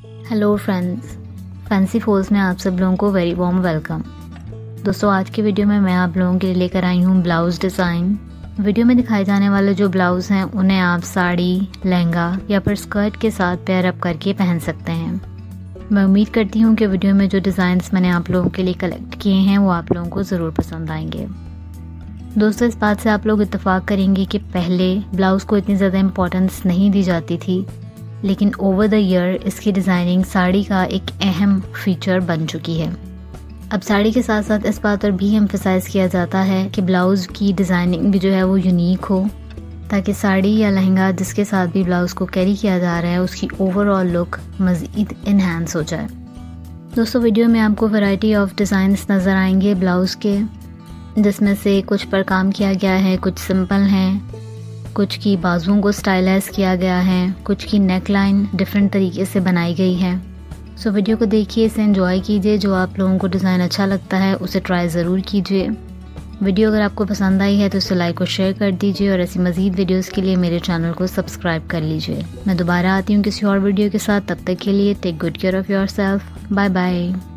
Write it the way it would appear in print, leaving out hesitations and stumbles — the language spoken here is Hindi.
हेलो फ्रेंड्स, फैंसी फोल्स में आप सब लोगों को वेरी वार्म वेलकम। दोस्तों, आज की वीडियो में मैं आप लोगों के लिए लेकर आई हूँ ब्लाउज़ डिज़ाइन। वीडियो में दिखाए जाने वाले जो ब्लाउज़ हैं उन्हें आप साड़ी, लहंगा या फिर स्कर्ट के साथ पेयर अप करके पहन सकते हैं। मैं उम्मीद करती हूँ कि वीडियो में जो डिज़ाइंस मैंने आप लोगों के लिए कलेक्ट किए हैं वो आप लोगों को ज़रूर पसंद आएंगे। दोस्तों, इस बात से आप लोग इत्तेफाक करेंगे कि पहले ब्लाउज़ को इतनी ज़्यादा इम्पोर्टेंस नहीं दी जाती थी, लेकिन ओवर द ईयर इसकी डिज़ाइनिंग साड़ी का एक अहम फीचर बन चुकी है। अब साड़ी के साथ साथ इस बात पर भी एम्फसाइज़ किया जाता है कि ब्लाउज़ की डिज़ाइनिंग भी जो है वो यूनिक हो, ताकि साड़ी या लहंगा जिसके साथ भी ब्लाउज़ को कैरी किया जा रहा है उसकी ओवरऑल लुक मज़ीद इन्हांस हो जाए। दोस्तों, वीडियो में आपको वैरायटी ऑफ डिज़ाइंस नज़र आएंगे ब्लाउज़ के, जिसमें से कुछ पर काम किया गया है, कुछ सिंपल हैं, कुछ की बाजुओं को स्टाइलाइज किया गया है, कुछ की नेक लाइन डिफरेंट तरीके से बनाई गई है। सो वीडियो को देखिए, इसे एंजॉय कीजिए। जो आप लोगों को डिज़ाइन अच्छा लगता है उसे ट्राई ज़रूर कीजिए। वीडियो अगर आपको पसंद आई है तो इसे लाइक और शेयर कर दीजिए और ऐसी मज़ीद वीडियोस के लिए मेरे चैनल को सब्सक्राइब कर लीजिए। मैं दोबारा आती हूँ किसी और वीडियो के साथ। तब तक के लिए take good care of yourself. Bye bye.